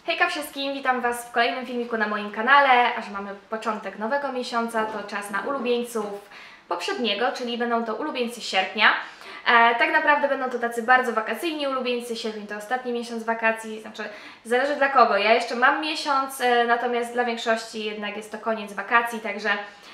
Hejka wszystkim, witam Was w kolejnym filmiku na moim kanale, a że mamy początek nowego miesiąca, to czas na ulubieńców poprzedniego, czyli będą to ulubieńcy sierpnia. Tak naprawdę będą to tacy bardzo wakacyjni ulubieńcy, sierpień to ostatni miesiąc wakacji, znaczy zależy dla kogo, ja jeszcze mam miesiąc, natomiast dla większości jednak jest to koniec wakacji, także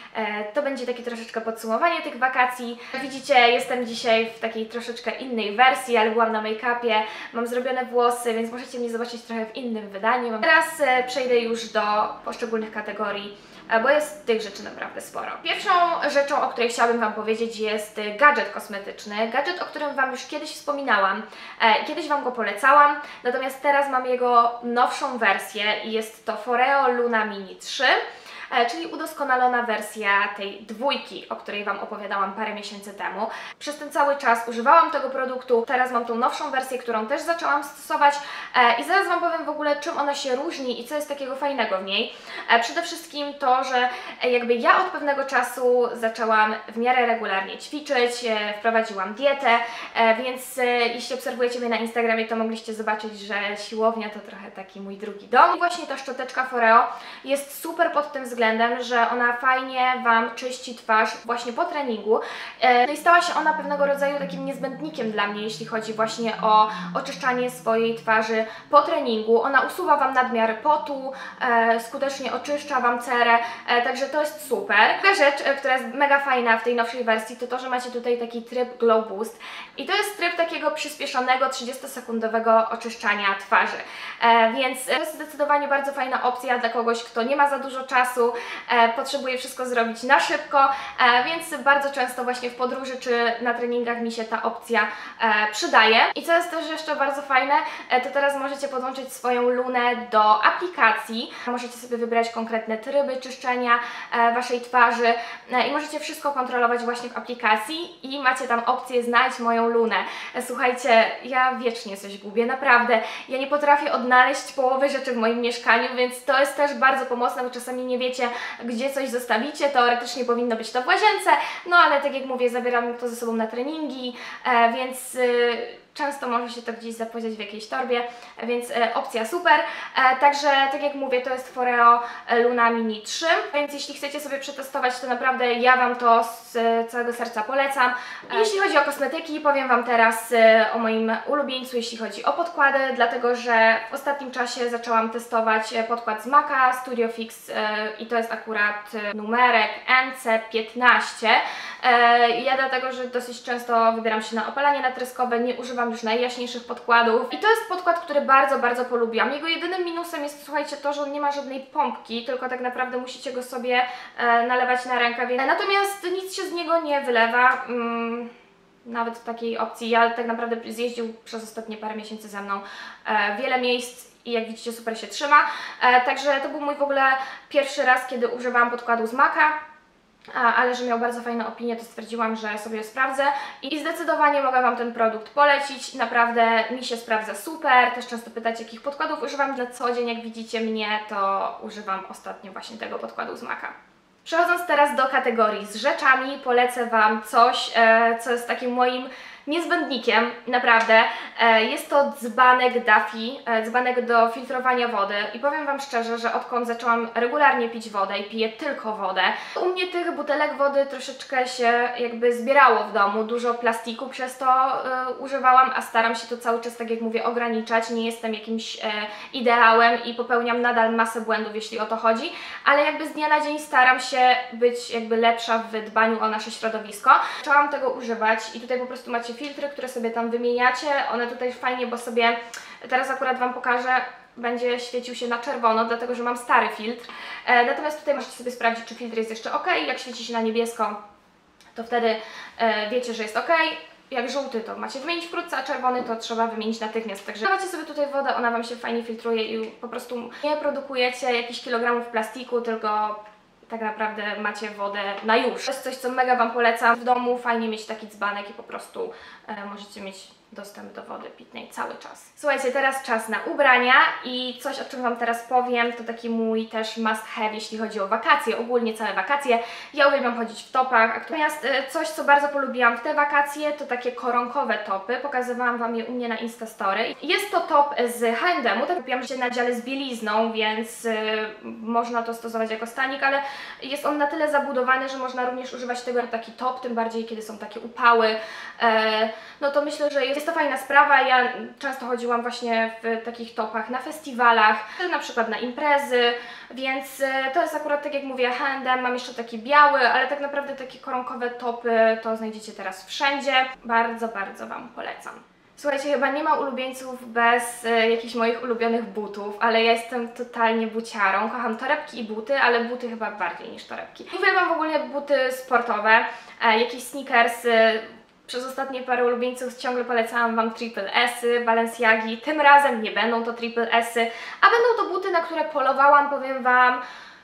to będzie takie troszeczkę podsumowanie tych wakacji. Widzicie, jestem dzisiaj w takiej troszeczkę innej wersji, ale byłam na make-upie, mam zrobione włosy, więc możecie mnie zobaczyć trochę w innym wydaniu. Teraz przejdę już do poszczególnych kategorii, bo jest tych rzeczy naprawdę sporo. Pierwszą rzeczą, o której chciałabym Wam powiedzieć, jest gadżet kosmetyczny. Gadżet, o którym Wam już kiedyś wspominałam, kiedyś Wam go polecałam, natomiast teraz mam jego nowszą wersję i jest to Foreo Luna Mini 3. Czyli udoskonalona wersja tej dwójki, o której Wam opowiadałam parę miesięcy temu. Przez ten cały czas używałam tego produktu, teraz mam tą nowszą wersję, którą też zaczęłam stosować i zaraz Wam powiem w ogóle, czym ona się różni i co jest takiego fajnego w niej. Przede wszystkim to, że jakby ja od pewnego czasu zaczęłam w miarę regularnie ćwiczyć, wprowadziłam dietę, więc jeśli obserwujecie mnie na Instagramie, to mogliście zobaczyć, że siłownia to trochę taki mój drugi dom. I właśnie ta szczoteczka Foreo jest super pod tym względem, że ona fajnie Wam czyści twarz właśnie po treningu. No i stała się ona pewnego rodzaju takim niezbędnikiem dla mnie, jeśli chodzi właśnie o oczyszczanie swojej twarzy po treningu. Ona usuwa Wam nadmiar potu, skutecznie oczyszcza Wam cerę, także to jest super. Druga rzecz, która jest mega fajna w tej nowszej wersji, to to, że macie tutaj taki tryb Glow Boost i to jest tryb takiego przyspieszonego 30-sekundowego oczyszczania twarzy, więc to jest zdecydowanie bardzo fajna opcja dla kogoś, kto nie ma za dużo czasu, potrzebuję wszystko zrobić na szybko, więc bardzo często właśnie w podróży czy na treningach mi się ta opcja przydaje. I co jest też jeszcze bardzo fajne, to teraz możecie podłączyć swoją lunę do aplikacji, możecie sobie wybrać konkretne tryby czyszczenia Waszej twarzy i możecie wszystko kontrolować właśnie w aplikacji i macie tam opcję znajdź moją lunę. Słuchajcie, ja wiecznie coś gubię, naprawdę, ja nie potrafię odnaleźć połowy rzeczy w moim mieszkaniu, więc to jest też bardzo pomocne, bo czasami nie wiecie, gdzie coś zostawicie, teoretycznie powinno być to w łazience, no ale tak jak mówię, zabieram to ze sobą na treningi, więc często może się to gdzieś zapodziać w jakiejś torbie, więc opcja super. Także tak jak mówię, to jest Foreo Luna Mini 3, więc jeśli chcecie sobie przetestować, to naprawdę ja Wam to z całego serca polecam. Jeśli chodzi o kosmetyki, powiem Wam teraz o moim ulubieńcu, jeśli chodzi o podkłady, dlatego że w ostatnim czasie zaczęłam testować podkład z MAC'a Studio Fix i to jest akurat numerek NC15. Ja dlatego, że dosyć często wybieram się na opalanie natryskowe, nie używam już najjaśniejszych podkładów i to jest podkład, który bardzo, bardzo polubiłam. Jego jedynym minusem jest, słuchajcie, to, że on nie ma żadnej pompki, tylko tak naprawdę musicie go sobie nalewać na rękaw. Natomiast nic się z niego nie wylewa. Nawet w takiej opcji, ja tak naprawdę zjeździł przez ostatnie parę miesięcy ze mną wiele miejsc i jak widzicie super się trzyma. Także to był mój w ogóle pierwszy raz, kiedy używałam podkładu z MAC'a. Ale że miał bardzo fajne opinie, to stwierdziłam, że sobie sprawdzę i zdecydowanie mogę Wam ten produkt polecić, naprawdę mi się sprawdza super, też często pytacie, jakich podkładów używam na co dzień, jak widzicie mnie, to używam ostatnio właśnie tego podkładu z MAC'a. Przechodząc teraz do kategorii z rzeczami, polecę Wam coś, co jest takim moim niezbędnikiem, naprawdę. Jest to dzbanek Duffy, dzbanek do filtrowania wody i powiem Wam szczerze, że odkąd zaczęłam regularnie pić wodę i piję tylko wodę, u mnie tych butelek wody troszeczkę się jakby zbierało w domu, dużo plastiku przez to używałam, a staram się to cały czas, tak jak mówię, ograniczać, nie jestem jakimś ideałem i popełniam nadal masę błędów, jeśli o to chodzi, ale jakby z dnia na dzień staram się być jakby lepsza w dbaniu o nasze środowisko. Zaczęłam tego używać i tutaj po prostu macie filtry, które sobie tam wymieniacie, one tutaj fajnie, bo sobie, teraz akurat Wam pokażę, będzie świecił się na czerwono, dlatego że mam stary filtr, natomiast tutaj możecie sobie sprawdzić, czy filtr jest jeszcze ok, jak świeci się na niebiesko, to wtedy wiecie, że jest ok. Jak żółty to macie wymienić wkrótce, a czerwony to trzeba wymienić natychmiast. Także dawacie sobie tutaj wodę, ona Wam się fajnie filtruje i po prostu nie produkujecie jakichś kilogramów plastiku, tylko tak naprawdę macie wodę na już. To jest coś, co mega Wam polecam w domu, fajnie mieć taki dzbanek i po prostu możecie mieć dostęp do wody pitnej cały czas. Słuchajcie, teraz czas na ubrania i coś, o czym Wam teraz powiem, to taki mój też must have, jeśli chodzi o wakacje, ogólnie całe wakacje. Ja uwielbiam chodzić w topach, natomiast coś, co bardzo polubiłam w te wakacje, to takie koronkowe topy. Pokazywałam Wam je u mnie na Instastory. Jest to top z H&M-u, tak kupiłam się na dziale z bielizną, więc można to stosować jako stanik, ale jest on na tyle zabudowany, że można również używać tego jako taki top, tym bardziej kiedy są takie upały. No to myślę, że jest to fajna sprawa. Ja często chodziłam właśnie w takich topach na festiwalach, na przykład na imprezy, więc to jest akurat, tak jak mówię, H&M. Mam jeszcze taki biały, ale tak naprawdę takie koronkowe topy to znajdziecie teraz wszędzie. Bardzo, bardzo Wam polecam. Słuchajcie, chyba nie ma ulubieńców bez jakichś moich ulubionych butów, ale ja jestem totalnie buciarą. Kocham torebki i buty, ale buty chyba bardziej niż torebki. Uwielbiam w ogóle buty sportowe, jakieś sneakersy. Przez ostatnie parę ulubieńców ciągle polecałam Wam Triple S-y, Balenciagi. Tym razem nie będą to Triple S-y, a będą to buty, na które polowałam, powiem Wam,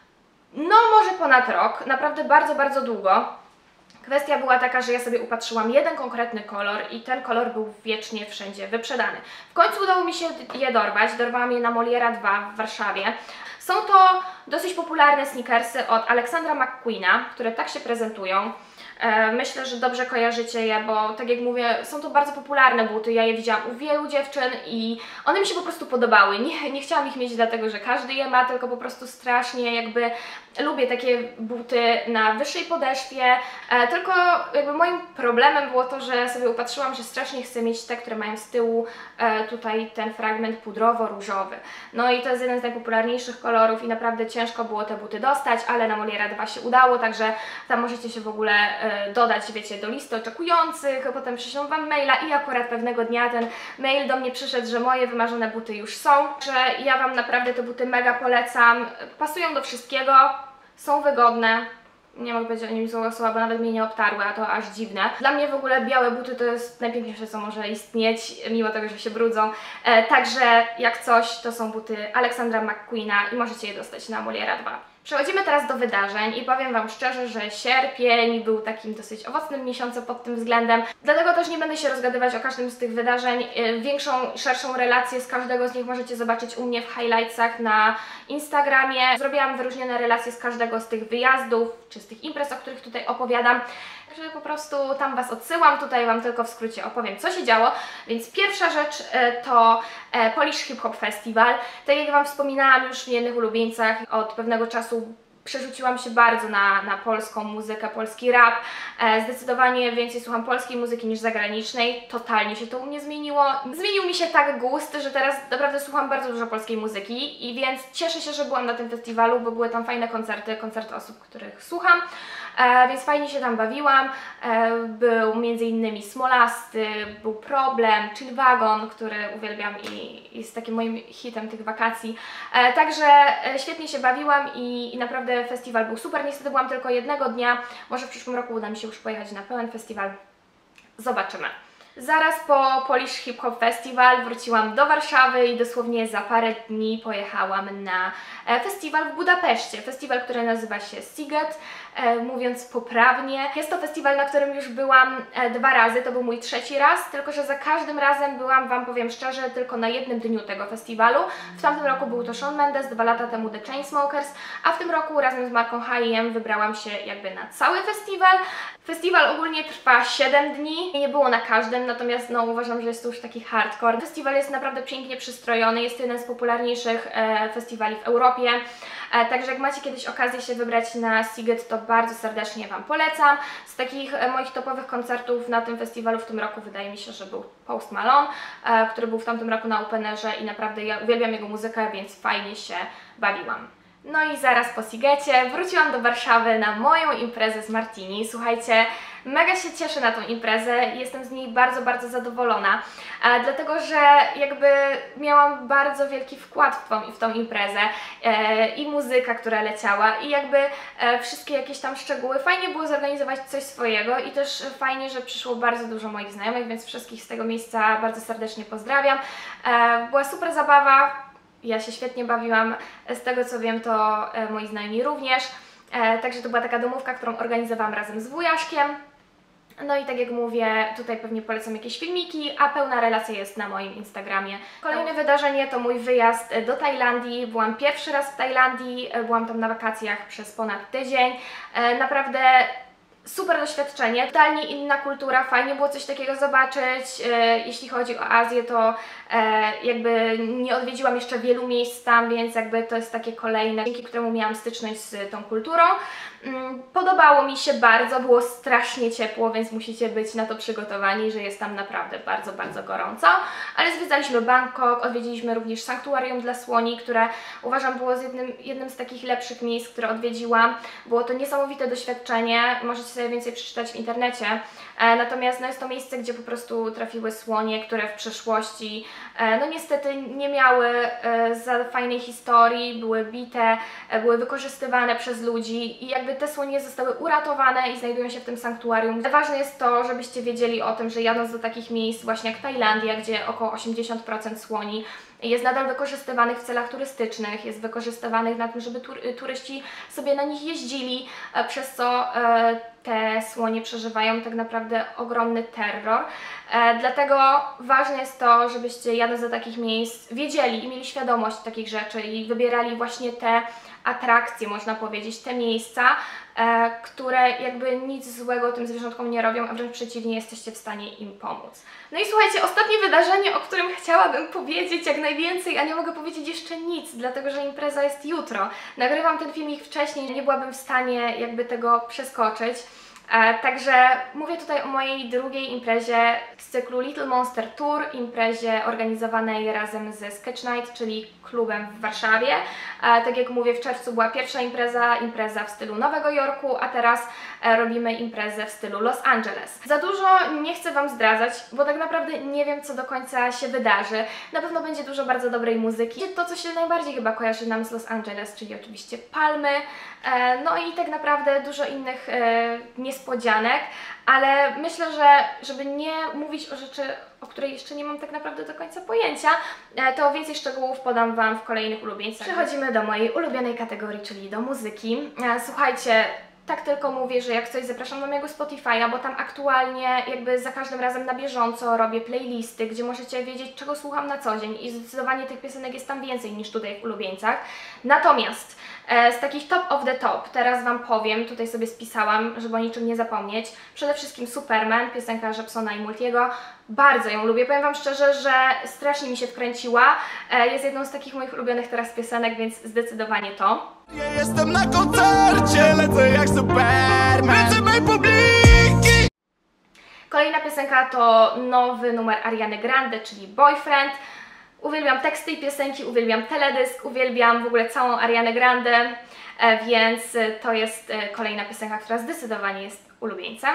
no może ponad rok. Naprawdę bardzo, bardzo długo. Kwestia była taka, że ja sobie upatrzyłam jeden konkretny kolor i ten kolor był wiecznie wszędzie wyprzedany. W końcu udało mi się je dorwać. Dorwałam je na Moliera 2 w Warszawie. Są to dosyć popularne sneakersy od Alexandra McQueena, które tak się prezentują. Myślę, że dobrze kojarzycie je, bo tak jak mówię, są to bardzo popularne buty, ja je widziałam u wielu dziewczyn i one mi się po prostu podobały. Nie chciałam ich mieć dlatego, że każdy je ma, tylko po prostu strasznie jakby lubię takie buty na wyższej podeszwie, tylko jakby moim problemem było to, że sobie upatrzyłam, że strasznie chcę mieć te, które mają z tyłu tutaj ten fragment pudrowo-różowy. No i to jest jeden z najpopularniejszych kolorów i naprawdę ciężko było te buty dostać, ale na Moliera 2 się udało, także tam możecie się w ogóle dodać, wiecie, do listy oczekujących, potem przyślą Wam maila i akurat pewnego dnia ten mail do mnie przyszedł, że moje wymarzone buty już są, że ja Wam naprawdę te buty mega polecam, pasują do wszystkiego, są wygodne. Nie mogę powiedzieć o nim złego słowa, bo nawet mnie nie obtarły, a to aż dziwne. Dla mnie w ogóle białe buty to jest najpiękniejsze, co może istnieć, mimo tego, że się brudzą. Także jak coś, to są buty Alexandra McQueena i możecie je dostać na Moliera 2. Przechodzimy teraz do wydarzeń i powiem Wam szczerze, że sierpień był takim dosyć owocnym miesiącem pod tym względem. Dlatego też nie będę się rozgadywać o każdym z tych wydarzeń. Większą, szerszą relację z każdego z nich możecie zobaczyć u mnie w highlightsach na Instagramie. Zrobiłam wyróżnione relacje z każdego z tych wyjazdów, czy z tych imprez, o których tutaj opowiadam. Także po prostu tam Was odsyłam, tutaj Wam tylko w skrócie opowiem, co się działo. Więc pierwsza rzecz to Polish Hip Hop Festival. Tak jak Wam wspominałam już w innych ulubieńcach, od pewnego czasu przerzuciłam się bardzo na polską muzykę, polski rap. Zdecydowanie więcej słucham polskiej muzyki niż zagranicznej. Totalnie się to u mnie zmieniło. Zmienił mi się tak gust, że teraz naprawdę słucham bardzo dużo polskiej muzyki i więc cieszę się, że byłam na tym festiwalu, bo były tam fajne koncerty osób, których słucham. Więc fajnie się tam bawiłam. Był m.in. Smolasty, był Problem, Chill Wagon, który uwielbiam i jest takim moim hitem tych wakacji. Także świetnie się bawiłam i naprawdę festiwal był super. Niestety byłam tylko jednego dnia. Może w przyszłym roku uda mi się już pojechać na pełen festiwal. Zobaczymy. Zaraz po Polish Hip Hop Festival wróciłam do Warszawy i dosłownie za parę dni pojechałam na festiwal w Budapeszcie. Festiwal, który nazywa się Sziget, mówiąc poprawnie. Jest to festiwal, na którym już byłam 2 razy, to był mój 3. raz, tylko że za każdym razem byłam, Wam powiem szczerze, tylko na jednym dniu tego festiwalu. W tamtym roku był to Shawn Mendes, 2 lata temu The Chainsmokers, a w tym roku razem z marką H&M wybrałam się jakby na cały festiwal. Festiwal ogólnie trwa 7 dni i nie było na każdym, natomiast no uważam, że jest to już taki hardcore. Festiwal jest naprawdę pięknie przystrojony, jest to jeden z popularniejszych festiwali w Europie. Także jak macie kiedyś okazję się wybrać na Sziget, to bardzo serdecznie Wam polecam. Z takich moich topowych koncertów na tym festiwalu w tym roku wydaje mi się, że był Post Malone, który był w tamtym roku na Openerze i naprawdę ja uwielbiam jego muzykę, więc fajnie się bawiłam. No i zaraz po Szigecie wróciłam do Warszawy na moją imprezę z Martini. Słuchajcie, mega się cieszę na tą imprezę i jestem z niej bardzo, bardzo zadowolona, dlatego że jakby miałam bardzo wielki wkład w tą imprezę i muzyka, która leciała i jakby wszystkie jakieś tam szczegóły. Fajnie było zorganizować coś swojego i też fajnie, że przyszło bardzo dużo moich znajomych, więc wszystkich z tego miejsca bardzo serdecznie pozdrawiam. Była super zabawa. Ja się świetnie bawiłam, z tego co wiem to moi znajomi również, także to była taka domówka, którą organizowałam razem z wujaszkiem. No i tak jak mówię, tutaj pewnie polecam jakieś filmiki, a pełna relacja jest na moim Instagramie. Kolejne wydarzenie to mój wyjazd do Tajlandii. Byłam pierwszy raz w Tajlandii, byłam tam na wakacjach przez ponad tydzień. Naprawdę super doświadczenie, totalnie inna kultura, fajnie było coś takiego zobaczyć. Jeśli chodzi o Azję, to jakby nie odwiedziłam jeszcze wielu miejsc tam, więc jakby to jest takie kolejne, dzięki któremu miałam styczność z tą kulturą. Podobało mi się bardzo, było strasznie ciepło, więc musicie być na to przygotowani, że jest tam naprawdę bardzo, bardzo gorąco. Ale zwiedzaliśmy Bangkok, odwiedziliśmy również sanktuarium dla słoni, które uważam było jednym z takich lepszych miejsc, które odwiedziłam. Było to niesamowite doświadczenie, możecie sobie więcej przeczytać w internecie. Natomiast no, jest to miejsce, gdzie po prostu trafiły słonie, które w przeszłości no niestety nie miały za fajnej historii, były bite, były wykorzystywane przez ludzi i jakby te słonie zostały uratowane i znajdują się w tym sanktuarium. Ważne jest to, żebyście wiedzieli o tym, że jadąc do takich miejsc właśnie jak Tajlandia, gdzie około 80% słoni jest nadal wykorzystywanych w celach turystycznych, jest wykorzystywanych na tym, żeby turyści sobie na nich jeździli, przez co te słonie przeżywają tak naprawdę ogromny terror. Dlatego ważne jest to, żebyście jadąc do takich miejsc wiedzieli i mieli świadomość takich rzeczy i wybierali właśnie te atrakcje, można powiedzieć, te miejsca, które jakby nic złego tym zwierzątkom nie robią, a wręcz przeciwnie, jesteście w stanie im pomóc. No i słuchajcie, ostatnie wydarzenie, o którym chciałabym powiedzieć jak najwięcej, a nie mogę powiedzieć jeszcze nic, dlatego że impreza jest jutro. Nagrywam ten filmik wcześniej, nie byłabym w stanie jakby tego przeskoczyć. Także mówię tutaj o mojej drugiej imprezie z cyklu Little Monster Tour, imprezie organizowanej razem ze Sketch Night, czyli klubem w Warszawie. Tak jak mówię, w czerwcu była pierwsza impreza w stylu Nowego Jorku, a teraz robimy imprezę w stylu Los Angeles. Za dużo nie chcę Wam zdradzać, bo tak naprawdę nie wiem, co do końca się wydarzy. Na pewno będzie dużo bardzo dobrej muzyki. To, co się najbardziej chyba kojarzy nam z Los Angeles, czyli oczywiście palmy, no i tak naprawdę dużo innych niespodzianek, ale myślę, że żeby nie mówić o rzeczy, o której jeszcze nie mam tak naprawdę do końca pojęcia, to więcej szczegółów podam Wam w kolejnych ulubieńcach. Przechodzimy do mojej ulubionej kategorii, czyli do muzyki. Słuchajcie, tak tylko mówię, że jak coś zapraszam na mojego Spotify'a, bo tam aktualnie jakby za każdym razem na bieżąco robię playlisty, gdzie możecie wiedzieć, czego słucham na co dzień i zdecydowanie tych piosenek jest tam więcej niż tutaj w ulubieńcach. Natomiast z takich top of the top teraz Wam powiem, tutaj sobie spisałam, żeby o niczym nie zapomnieć. Przede wszystkim Superman, piosenka Jepsona i Multiego. Bardzo ją lubię, powiem Wam szczerze, że strasznie mi się wkręciła. Jest jedną z takich moich ulubionych teraz piosenek, więc zdecydowanie to. Ja jestem na koncercie, lecę jak Superman, lecę mej publiki. Kolejna piosenka to nowy numer Ariany Grande, czyli Boyfriend. Uwielbiam teksty tej piosenki, uwielbiam teledysk, uwielbiam w ogóle całą Arianę Grande, więc to jest kolejna piosenka, która zdecydowanie jest ulubieńcem.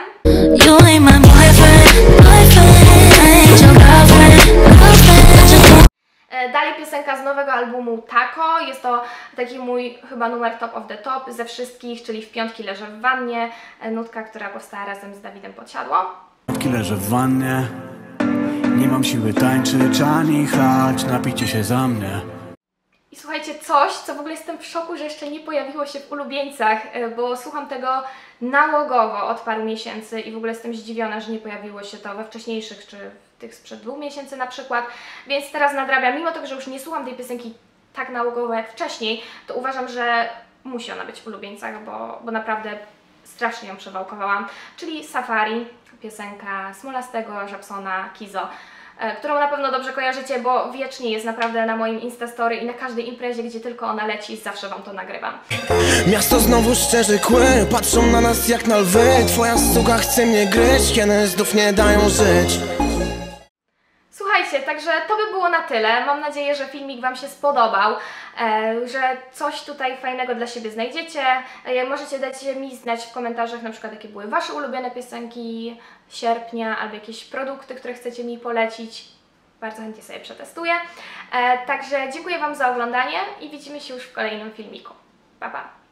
Dalej piosenka z nowego albumu Taco, jest to taki mój chyba numer top of the top ze wszystkich, czyli W piątki leżę w wannie, nutka, która powstała razem z Dawidem Podsiadło. W piątki leżę w wannie, nie mam siły tańczyć ani chlać, napijcie się za mnie. I słuchajcie, coś, co w ogóle jestem w szoku, że jeszcze nie pojawiło się w ulubieńcach, bo słucham tego nałogowo od paru miesięcy i w ogóle jestem zdziwiona, że nie pojawiło się to we wcześniejszych, czy w tych sprzed 2 miesięcy na przykład, więc teraz nadrabiam, mimo tego, że już nie słucham tej piosenki tak nałogowo jak wcześniej, to uważam, że musi ona być w ulubieńcach, bo naprawdę strasznie ją przewałkowałam, czyli Safari, piosenka Smolastego, Jepsona, Kizo, którą na pewno dobrze kojarzycie, bo wiecznie jest naprawdę na moim Instastory i na każdej imprezie, gdzie tylko ona leci, zawsze Wam to nagrywam. Miasto znowu szczerzy kły, patrzą na nas jak na lwy. Twoja suka chce mnie gryźć, kiedy znów nie dają żyć. Słuchajcie, także to by było na tyle. Mam nadzieję, że filmik Wam się spodobał, że coś tutaj fajnego dla siebie znajdziecie. Możecie dać mi znać w komentarzach na przykład, jakie były Wasze ulubione piosenki sierpnia, albo jakieś produkty, które chcecie mi polecić. Bardzo chętnie sobie przetestuję. Także dziękuję Wam za oglądanie i widzimy się już w kolejnym filmiku. Pa, pa!